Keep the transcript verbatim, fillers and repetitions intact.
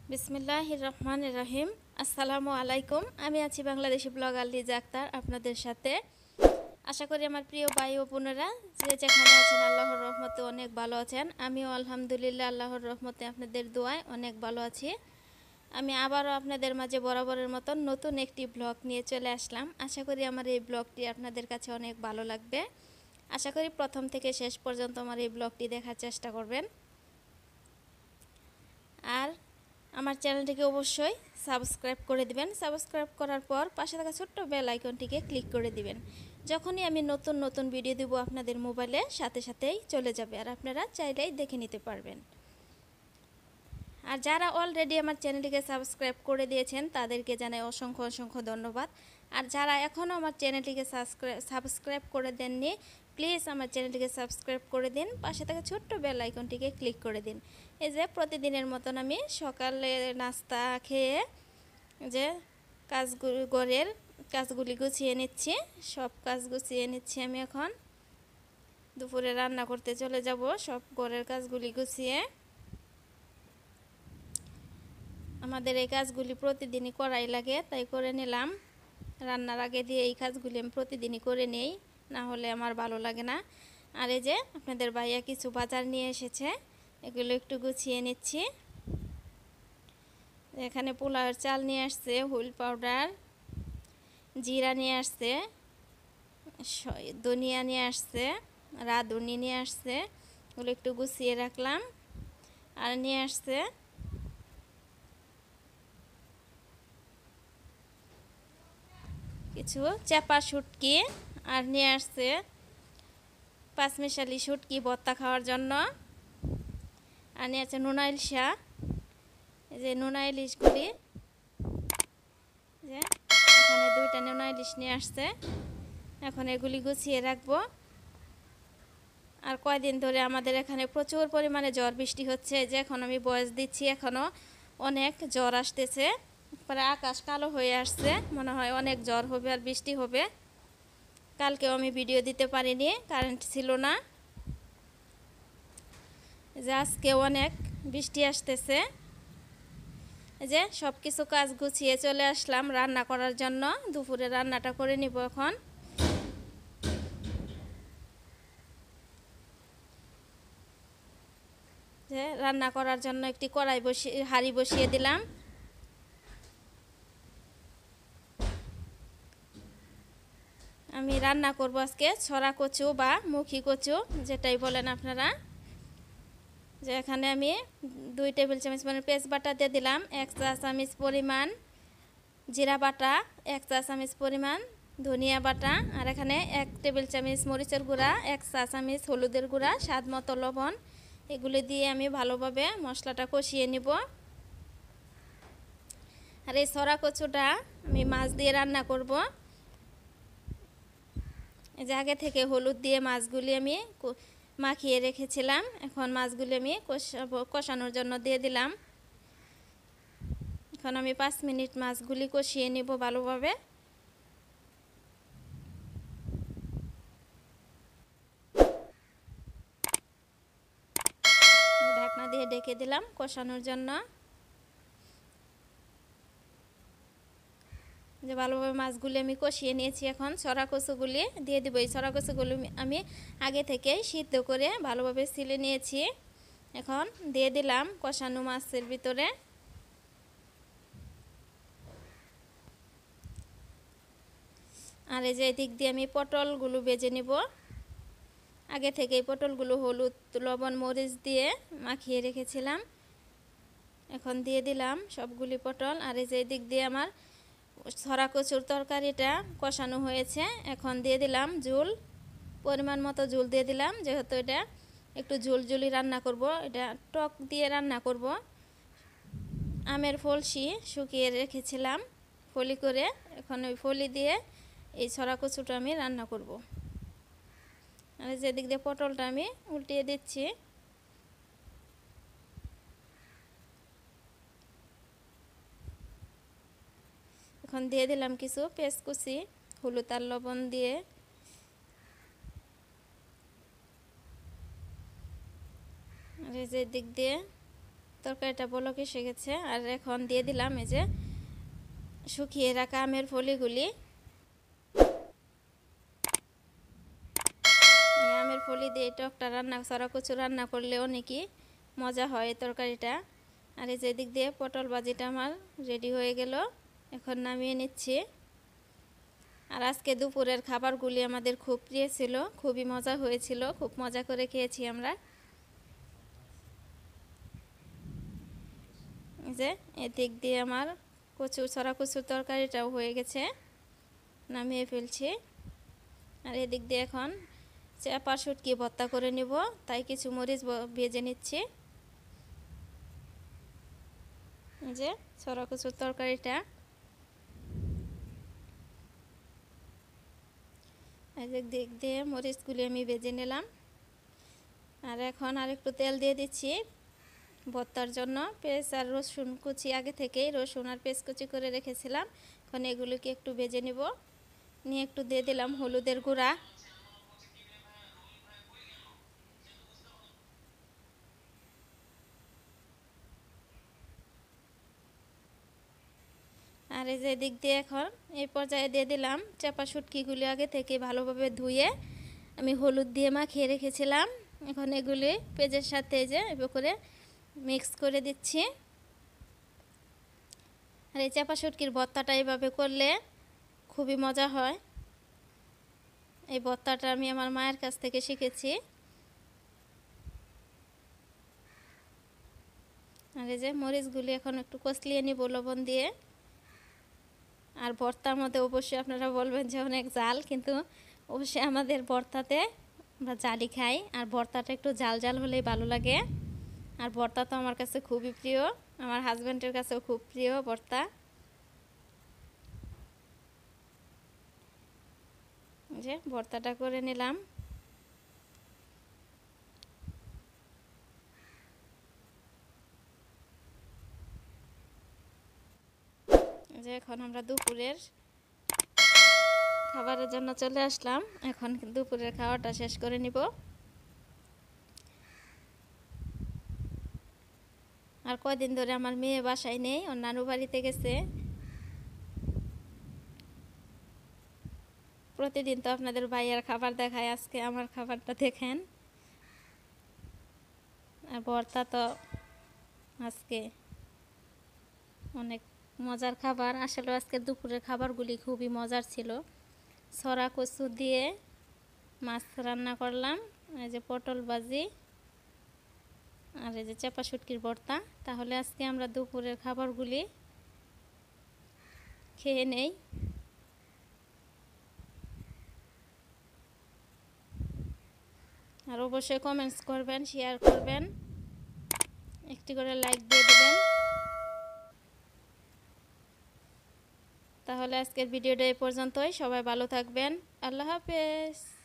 বিসমিল্লাহির রহমানির রহিম। আসসালামু আলাইকুম। আমি আছি বাংলাদেশি ব্লগার লিজা আক্তার আপনাদের সাথে। আশা করি আমার প্রিয় ভাই ও বোনেরা যে যেখানে আছেন আল্লাহর রহমতে অনেক ভালো আছেন। আমিও আলহামদুলিল্লাহ আল্লাহর রহমতে আপনাদের দোয়ায় অনেক ভালো আছি। আমি আবারও আপনাদের মাঝে বরাবরের মতন নতুন একটি ব্লগ নিয়ে চলে আসলাম। আশা করি আমার এই ব্লগটি আপনাদের কাছে অনেক ভালো লাগবে। আশা করি প্রথম থেকে শেষ পর্যন্ত আমার এই ব্লগটি দেখার চেষ্টা করবেন। আর আমার চ্যানেলটিকে অবশ্যই সাবস্ক্রাইব করে দিবেন। সাবস্ক্রাইব করার পর পাশে থাকা ছোট্ট বেল আইকনটিকে ক্লিক করে দিবেন। যখনই আমি নতুন নতুন ভিডিও দেব আপনাদের মোবাইলে সাথে সাথেই চলে যাবে, আর আপনারা চাইলেই দেখে নিতে পারবেন। আর যারা অলরেডি আমার চ্যানেলটিকে সাবস্ক্রাইব করে দিয়েছেন তাদেরকে জানাই অসংখ্য অসংখ্য ধন্যবাদ। আর যারা এখনও আমার চ্যানেলটিকে সাবস্ক্রাইব করে দেননি, প্লিজ আমার চ্যানেলটিকে সাবস্ক্রাইব করে দিন, পাশে থাকা ছোট্ট বেল আইকনটিকে ক্লিক করে দিন। এই যে প্রতিদিনের মতন আমি সকালে নাস্তা খেয়ে যে কাজগুলি ঘরের কাজগুলি গুছিয়ে নিচ্ছি, সব কাজ গুছিয়ে নিচ্ছি। আমি এখন দুপুরে রান্না করতে চলে যাব, সব ঘরের কাজগুলি গুছিয়ে। আমাদের এই কাজগুলি প্রতিদিনই করাই লাগে, তাই করে নিলাম। রান্নার আগে দিয়ে এই কাজগুলি আমি প্রতিদিনই করে নেই, না হলে আমার ভালো লাগে না। আর এই যে আপনাদের ভাইয়া কিছু বাজার নিয়ে এসেছে, এগুলো একটু গুছিয়ে নিচ্ছি। এখানে পোলাওয়ের চাল নিয়ে আসছে, হুইল পাউডার, জিরা নিয়ে আসছে, ধনিয়া নিয়ে আসছে, রাঁধুনি নিয়ে আসছে, ওগুলো একটু গুছিয়ে রাখলাম। আর নিয়ে আসছে কিছু চাপা শুটকি, আর নিয়ে আসছে পাঁচমিশালি শুটকি ভর্তা খাওয়ার জন্য। আর নিয়ে আছে নোনা ইলিশা, এই যে নোনা ইলিশগুলি, যে এখানে দুইটা নোনা ইলিশ নিয়ে আসছে। এখন এগুলি গুছিয়ে রাখবো। আর কয়দিন ধরে আমাদের এখানে প্রচুর পরিমাণে ঝড় বৃষ্টি হচ্ছে, যে এখন আমি ভয়েস দিচ্ছি এখনও অনেক ঝড় আসতেছে, পরে আকাশ কালো হয়ে আসছে, মনে হয় অনেক ঝড় হবে আর বৃষ্টি হবে। কালকেও আমি ভিডিও দিতে পারিনি, কারেন্ট ছিল না। যে আজকে অনেক বৃষ্টি আসতেছে। যে সব কিছু কাজ গুছিয়ে চলে আসলাম রান্না করার জন্য। দুপুরে রান্নাটা করে নিব এখন। যে রান্না করার জন্য একটি কড়াই বসিয়ে হাঁড়ি বসিয়ে দিলাম। আমি রান্না করব আজকে ছড়া কচু বা মুখী কচু, যেটাই বলেন আপনারা। যে এখানে আমি দুই টেবিল চামচ পরিমাণ পেঁয়াজ বাটা দিয়ে দিলাম, এক চা চামচ পরিমাণ জিরা বাটা, এক চা চামচ পরিমাণ ধনিয়া বাটা, আর এখানে এক টেবিল চামচ মরিচের গুঁড়া, এক চা চামচ হলুদের গুঁড়া, স্বাদ মতো লবণ। এগুলি দিয়ে আমি ভালোভাবে মশলাটা কষিয়ে নিব। আর এই ছড়া কচুটা আমি মাছ দিয়ে রান্না করব। এই যে আগে থেকে হলুদ দিয়ে মাছগুলি আমি মাখিয়ে রেখেছিলাম, এখন মাছগুলি আমি কষাবো, কষানোর জন্য দিয়ে দিলাম। এখন আমি পাঁচ মিনিট মাছগুলি কষিয়ে নিব ভালোভাবে। ঢাকনা দিয়ে ঢেকে দিলাম কষানোর জন্য। যে ভালোভাবে মাছগুলি আমি কষিয়ে নিয়েছি, এখন ছড়া কচুগুলি দিয়ে দিব। এই ছড়া কচুগুলি আমি আগে থেকেই সিদ্ধ করে ভালোভাবে ছিলে নিয়েছি, এখন দিয়ে দিলাম কষানো মাছের ভিতরে। আর এই যে দিক দিয়ে আমি পটলগুলো ভেজে নিব। আগে থেকে এই পটলগুলো হলুদ লবণ মরিচ দিয়ে মাখিয়ে রেখেছিলাম, এখন দিয়ে দিলাম সবগুলি পটল। আর এই যে দিক দিয়ে আমার ছড়া কচুর তরকারিটা কষানো হয়েছে, এখন দিয়ে দিলাম ঝোল, পরিমাণ মতো ঝোল দিয়ে দিলাম। যেহেতু এটা একটু ঝোল ঝুলি রান্না করব, এটা টক দিয়ে রান্না করব। আমের ফলসি শুকিয়ে রেখেছিলাম ফলি করে, এখন ওই ফলি দিয়ে এই ছড়া কচুটা আমি রান্না করব। আর যেদিক দিয়ে পটলটা আমি উল্টিয়ে দিচ্ছি। এখন দিয়ে দিলাম কিছু পেঁয়াজ কুচি, হলুদ আর লবণ দিয়ে। আর এই যে দিক দিয়ে তরকারিটা বলক এসে গেছে। আর এখন দিয়ে দিলাম এই যে শুকিয়ে রাখা আমের ফলিগুলি। এই আমের ফলি দিয়ে টকটা রান্না, সরা কচু রান্না করলে অনেকই মজা হয় এই তরকারিটা। আর এই যে দিক দিয়ে পটল ভাজিটা আমার রেডি হয়ে গেল, এখন নামিয়ে নিচ্ছি। আর আজকে দুপুরের খাবারগুলি আমাদের খুব প্রিয় ছিল, খুবই মজা হয়েছিল, খুব মজা করে খেয়েছি আমরা। এই যে এদিক দিয়ে আমার কচু সরা কচুর তরকারিটাও হয়ে গেছে, নামিয়ে ফেলছি। আর এদিক দিয়ে এখন চাপা শুটকি ভর্তা করে নিব, তাই কিছু মরিচ ভেজে নিচ্ছি। এই যে সরা কচুর তরকারিটা, এদিক দিক দিয়ে মরিচগুলি আমি ভেজে নিলাম। আর এখন আর একটু তেল দিয়ে দিচ্ছি ভর্তার জন্য। পেঁয়াজ আর রসুন কুচি আগে থেকেই রসুন আর পেঁয়াজ কুচি করে রেখেছিলাম, এখন এগুলোকে একটু ভেজে নিব। নিয়ে একটু দিয়ে দিলাম হলুদের গুঁড়া, আর এই যে দিক দিয়ে এখন এই পর্যায়ে দিয়ে দিলাম চাপা শুটকিগুলি আগে থেকে ভালোভাবে ধুয়ে আমি হলুদ দিয়ে মাখিয়ে রেখেছিলাম। এখন এগুলি পেঁয়াজের সাথে যে এভাবে করে মিক্স করে দিচ্ছি। আর এই চাপা শুটকির ভর্তাটা এইভাবে করলে খুবই মজা হয়। এই ভর্তাটা আমি আমার মায়ের কাছ থেকে শিখেছি। আর এই যে মরিচগুলি এখন একটু কষলিয়ে নিব লবণ দিয়ে। আর ভর্তার মধ্যে অবশ্যই আপনারা বলবেন যে অনেক ঝাল, কিন্তু অবশ্যই আমাদের ভর্তাতে আমরা জালি খাই, আর ভর্তাটা একটু ঝাল ঝাল হলেই ভালো লাগে। আর ভর্তা তো আমার কাছে খুবই প্রিয়, আমার হাজব্যান্ডের কাছেও খুব প্রিয় ভর্তা। যে ভর্তাটা করে নিলাম। যে এখন আমরা দুপুরের খাবারের জন্য চলে আসলাম, এখন দুপুরের খাওয়াটা শেষ করে নিব। আর কয়দিন ধরে আমার মেয়ে বাসায় নেই, ওর নানু বাড়িতে গেছে। প্রতিদিন তো আপনাদের ভাইয়ার খাবার দেখায়, আজকে আমার খাবারটা দেখেন। আর ভর্তা তো আজকে অনেক মজার খাবার। আসলে আজকে দুপুরের খাবারগুলি খুবই মজার ছিল। সরা কচু দিয়ে মাছ রান্না করলাম, এই যে পটল ভাজি, আর এই যে চাপা শুটকির ভর্তা। তাহলে আজকে আমরা দুপুরের খাবারগুলি খেয়ে নেই। আর অবশ্যই কমেন্টস করবেন, শেয়ার করবেন, একটি করে লাইক দিয়ে দেবেন। তাহলে আজকের ভিডিওটা এই পর্যন্তই। সবাই ভালো থাকবেন। আল্লাহ হাফেজ।